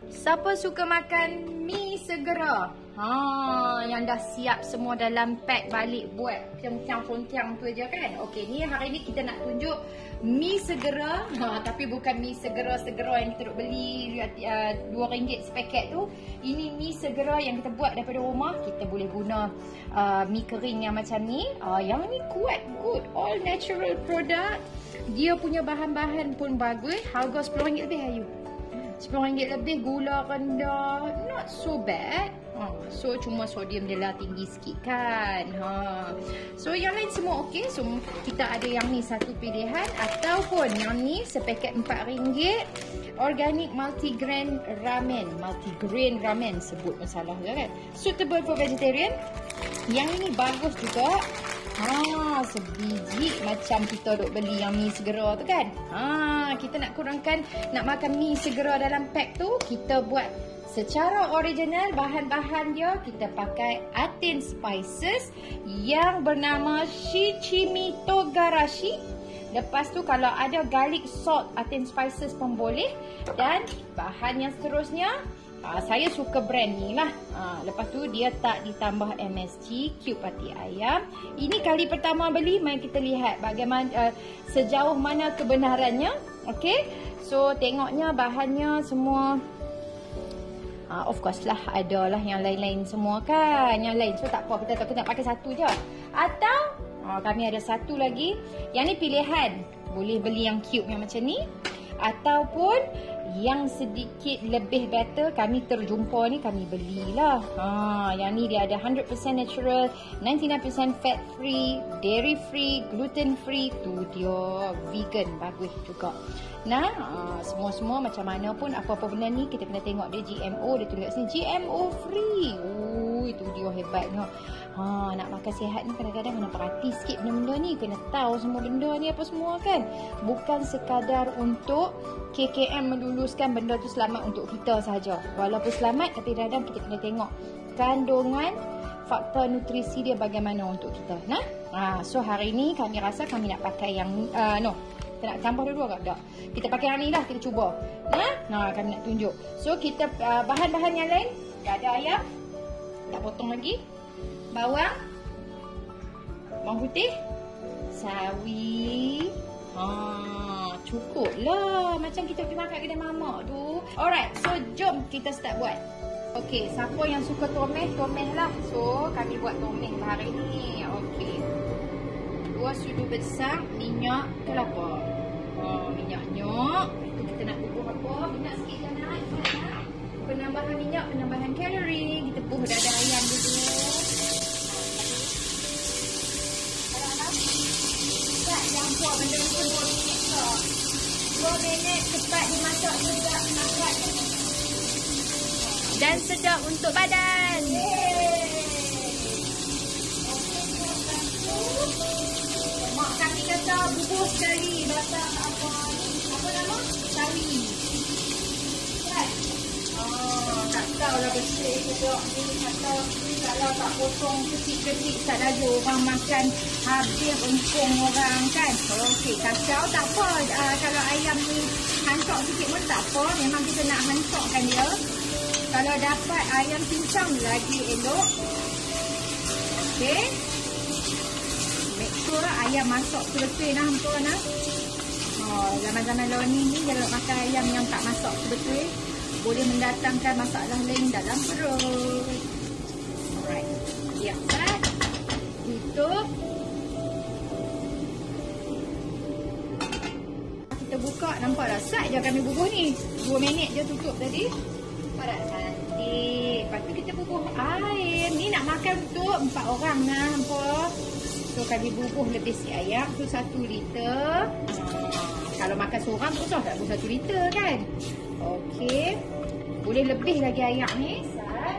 Siapa suka makan mi segera? Yang dah siap semua dalam pack balik buat contang-contang tu aja kan? Okey, ni hari ni kita nak tunjuk mi segera. Tapi bukan mi segera-segera yang kita duk beli RM2 sepaket tu. Ini mi segera yang kita buat daripada rumah. Kita boleh guna mi kering yang macam ni. Yang ni kuat, good, all natural product. Dia punya bahan-bahan pun bagus. Harga RM10 lebih ayu. RM10 lebih, gula rendah, not so bad. So cuma sodium dia lah tinggi sikit kan. So yang lain semua okey. So kita ada yang ni satu pilihan, ataupun yang ni sepaket RM4. Organic multigrain ramen. Multigrain ramen sebut masalah je kan. Suitable for vegetarian. Yang ini bagus juga. Sebiji macam kita duk beli yang mi segera tu kan. Kita nak kurangkan, nak makan mi segera dalam pack tu, kita buat secara original. Bahan-bahan dia kita pakai Aten Spices yang bernama Shichimi Togarashi. Lepas tu kalau ada garlic salt Aten Spices pun boleh. Dan bahan yang seterusnya, saya suka brand ni lah. Lepas tu dia tak ditambah MSG, cube hati ayam. Ini kali pertama beli, mari kita lihat bagaimana sejauh mana kebenarannya. Okey. So tengoknya bahannya semua of course lah, ada lah yang lain-lain semua kan. Yang lain, so tak apa, kita nak pakai satu je. Atau kami ada satu lagi. Yang ni pilihan. Boleh beli yang cube yang macam ni, ataupun yang sedikit lebih better, kami terjumpa ni, kami belilah. Yang ni dia ada 100% natural, 99% fat free, dairy free, gluten free. Tu dia vegan, bagus juga. Nah, semua-semua macam mana pun, apa-apa benda ni kita kena tengok dia GMO. Dia tulis kat sini GMO free. Itu dia hebatnya. Nak makan sihat ni kadang-kadang kena perhati sikit benda-benda ni. Kena tahu semua benda ni apa semua kan. Bukan sekadar untuk KKM meluluskan benda tu selamat untuk kita saja. Walaupun selamat, tapi kadang-kadang kita kena tengok kandungan, faktor nutrisi dia bagaimana untuk kita. So hari ni kami rasa kami nak pakai yang kita nak campur dulu ke tak? Kita pakai yang ni lah, kita cuba. Kami nak tunjuk. So kita bahan-bahan yang lain, ada ayam, tak potong lagi, bawang, bawang putih, sawi. Cukup lah, macam kita pergi makan kedai mamak tu. Alright, so jom kita start buat. Okey, siapa yang suka tomeh lah. So kami buat tomeh hari ni. Okey, 2 sudu besar minyak kelapa. Minyaknya itu kita nak bubuh apa? Minyak sikit je nak. Penambahan minyak, penambahan kalori. Kita bubuh dada ayam dulu. Jangan buat benda ni 2 minit ke. 2 minit cepat dimasak, sedap makan. Dan sedap untuk badan. Mak kami kata bubur sekali basah apa nama? Sawi. Kan? Tak tahulah bersih ke ni, kata kalau tak potong kecil-kecil tak laju orang makan habis engkong orang kan. Okey, kacau tak apa. Kalau ayam ni hancur sikit pun tak apa. Memang kita nak hancurkan dia. Kalau dapat ayam cincang lagi elok. Okey. Make sure ayam masak betul-betul lah hampa nah. Zaman-zaman lawan ni kalau makan ayam yang tak masak betul, boleh mendatangkan masalah lain dalam perut. Alright. Siap kan? Tutup. Kita buka, nampak tak? Sat je kami bubuh ni. 2 minit je tutup tadi. Padat cantik. Lepas tu kita bubuh air. Ni nak makan untuk 4 orang lah hampa. So kami bubuh lebih si ayam tu 1 liter. Kalau makan seorang tu tak bubuh 1 liter kan. Okey. Boleh lebih lagi ayam ni. Sat.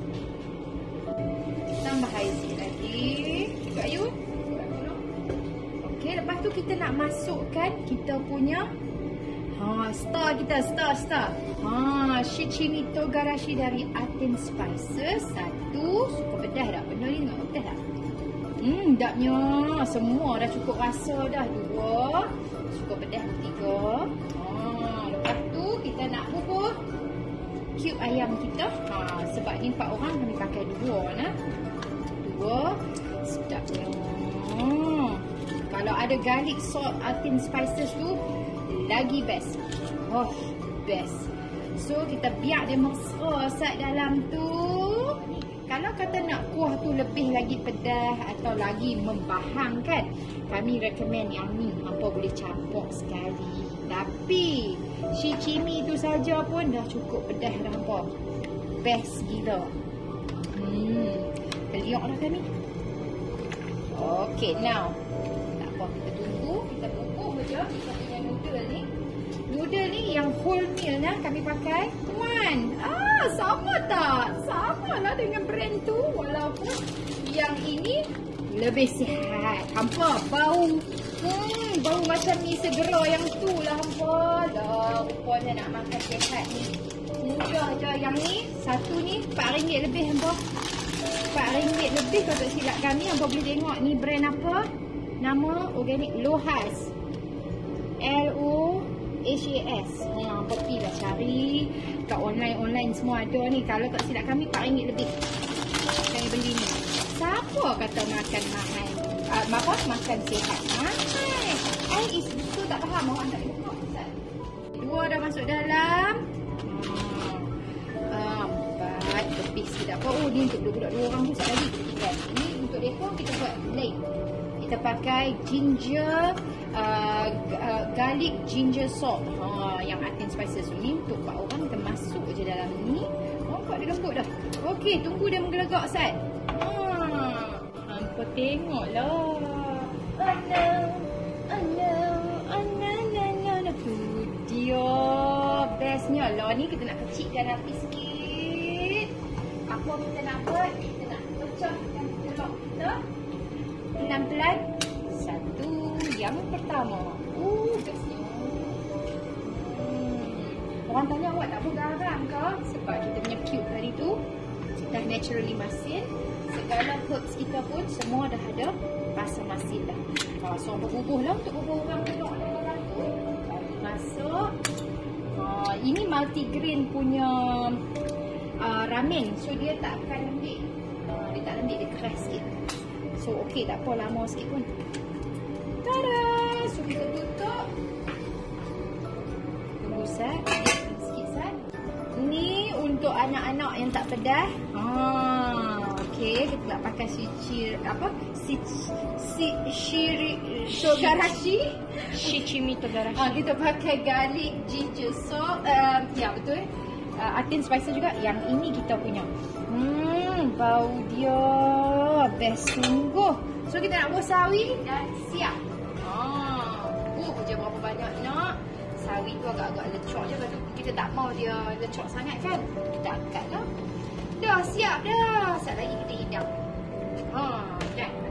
Tambah air sikit lagi. Cukup ayu. Okey, lepas tu kita nak masukkan kita punya star kita, star. Shichimi Togarashi dari Aten Spices. 1. Suka pedas tak? Benda ni nak pedas tak? Sedapnya. Semua dah cukup rasa dah. 2. Suka pedas 3. Lepas tu kita nak bubuh cube ayam kita. Sebab ni 4 orang kami pakai 2 nah. 2. Sedapnya. Kalau ada garlic salt Atin spices tu lagi best. Oh, best. So kita biar dia mesra sat dalam tu. Kalau kata nak kuah tu lebih lagi pedas atau lagi membahang kan, kami recommend yang ni. Hampa boleh campur sekali. Tapi shichimi tu saja pun dah cukup pedas dah hampa. Best gila. Terliok dah kami. Okay, now tak apa, kita tunggu. Kita bubuh je kita punya noodle ni. Noodle ni yang whole meal lah kami pakai. Tuan, sama tak? Sama lah dengan brand tu. Walaupun yang ini lebih sihat. Hampa bau. Bau macam mi segera yang tu lah hampa. Dah, rupanya nak makan sihat ni. Mudah je. Yang ni, satu ni RM4 lebih hampa. RM4 lebih kalau tak silap kami. Hampa boleh tengok ni brand apa. Nama organik Lohas. LOHAS. Hampa pergilah cari. Kat online semua ada ni. Kalau tak silap kami RM4 lebih. Kami beli ni. Siapa kata makan mahal? Makan sihat. Mahal. Itu tak faham. Orang tak tengok. 2 dah masuk dalam. Lebih sikit apa. Oh, ni untuk budak-budak 2 orang tu sekali lagi. Ni untuk dekor kita buat lain. Kita pakai ginger, garlic ginger salt. Yang Atin spices ni untuk 4 orang kita masuk je dalam ni. Nampak dia lembut dah. Okey, tunggu dia menggelegak sat. Hampa tengoklah. Tu dia. Bestnya lah ni kita nak kecilkan api sikit. Apa kita nak buat? Kita nak pecahkan telur kita. Pelan-pelan. Satu. Yang pertama. Bestnya. Orang tanya awak tak boleh garam ke? Sebab kita punya cube tadi tu dah naturally masin. Segala herbs kita pun semua dah ada rasa masin dah. So berbubuh lah untuk bubuh orang telur dalam tu. Masuk. Ini multigrain punya ramen. So dia tak akan lembik. Dia tak lembik, dia keras sikit. So okey, tak apa lama sikit pun. Tada! So kita tutup. Tunggu sat. Sikit sat. Ni untuk anak-anak yang tak pedas. Okey, kita nak pakai shichimi togarashi. Kita pakai garlic ginger salt. Ya betul. Atin spices juga. Yang ini kita punya. Bau dia best sungguh. So kita nak buat sawi dah siap. Je berapa banyak nak. Sawi tu agak-agak lecok je. Lepas tu kita tak mau dia lecok sangat kan. Kita angkat lah. Dah siap dah. Sekejap lagi kita hidang. Dah.